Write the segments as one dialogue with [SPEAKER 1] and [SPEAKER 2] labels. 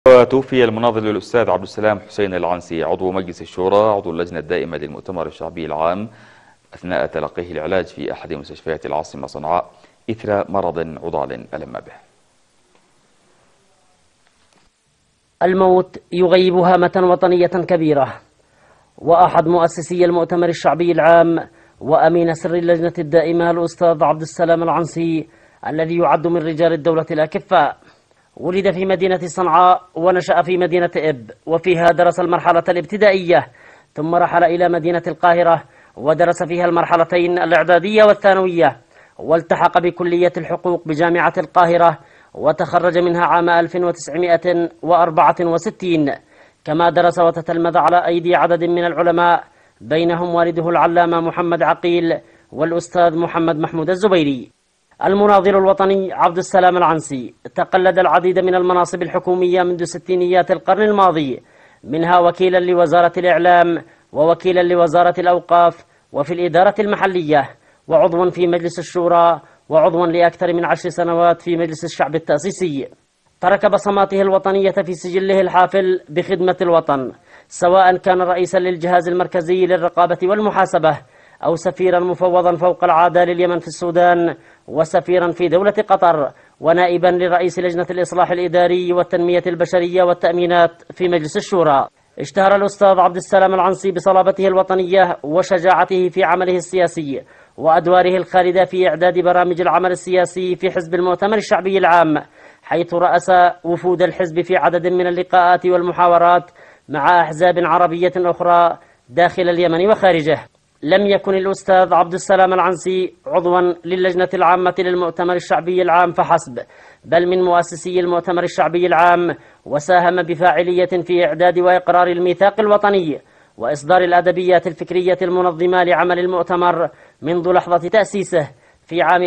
[SPEAKER 1] وتوفي المناضل الأستاذ عبد السلام حسين العنسي عضو مجلس الشورى عضو اللجنة الدائمة للمؤتمر الشعبي العام أثناء تلقيه العلاج في أحد مستشفيات العاصمة صنعاء إثر مرض عضال ألم به.
[SPEAKER 2] الموت يغيب هامة وطنية كبيرة، وأحد مؤسسي المؤتمر الشعبي العام وأمين سر اللجنة الدائمة الأستاذ عبد السلام العنسي الذي يعد من رجال الدولة الأكفاء. ولد في مدينة صنعاء ونشأ في مدينة إب، وفيها درس المرحلة الابتدائية، ثم رحل إلى مدينة القاهرة ودرس فيها المرحلتين الإعدادية والثانوية، والتحق بكلية الحقوق بجامعة القاهرة وتخرج منها عام 1964. كما درس وتتلمذ على أيدي عدد من العلماء بينهم والده العلامة محمد عقيل والأستاذ محمد محمود الزبيري. المناضل الوطني عبد السلام العنسي تقلد العديد من المناصب الحكومية منذ ستينيات القرن الماضي، منها وكيلا لوزارة الإعلام ووكيلا لوزارة الأوقاف وفي الإدارة المحلية، وعضوا في مجلس الشورى، وعضوا لأكثر من 10 سنوات في مجلس الشعب التأسيسي. ترك بصماته الوطنية في سجله الحافل بخدمة الوطن، سواء كان رئيسا للجهاز المركزي للرقابة والمحاسبة، أو سفيرا مفوضا فوق العادة لليمن في السودان، وسفيرا في دولة قطر، ونائبا لرئيس لجنة الإصلاح الإداري والتنمية البشرية والتأمينات في مجلس الشورى. اشتهر الأستاذ عبد السلام العنسي بصلابته الوطنية وشجاعته في عمله السياسي وأدواره الخالدة في إعداد برامج العمل السياسي في حزب المؤتمر الشعبي العام، حيث رأس وفود الحزب في عدد من اللقاءات والمحاورات مع أحزاب عربية أخرى داخل اليمن وخارجه. لم يكن الأستاذ عبد السلام العنسي عضوا للجنة العامة للمؤتمر الشعبي العام فحسب، بل من مؤسسي المؤتمر الشعبي العام، وساهم بفاعلية في إعداد وإقرار الميثاق الوطني وإصدار الأدبيات الفكرية المنظمة لعمل المؤتمر منذ لحظة تأسيسه في عام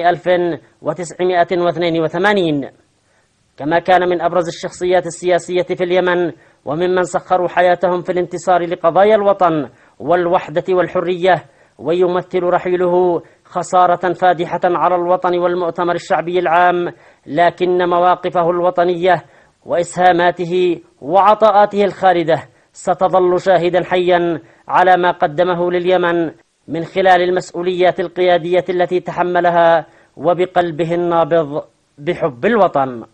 [SPEAKER 2] 1982. كما كان من أبرز الشخصيات السياسية في اليمن، وممن سخروا حياتهم في الانتصار لقضايا الوطن والوحدة والحرية، ويمثل رحيله خسارة فادحة على الوطن والمؤتمر الشعبي العام، لكن مواقفه الوطنية وإسهاماته وعطاءاته الخالدة ستظل شاهدا حيا على ما قدمه لليمن من خلال المسؤوليات القيادية التي تحملها، وبقلبه النابض بحب الوطن.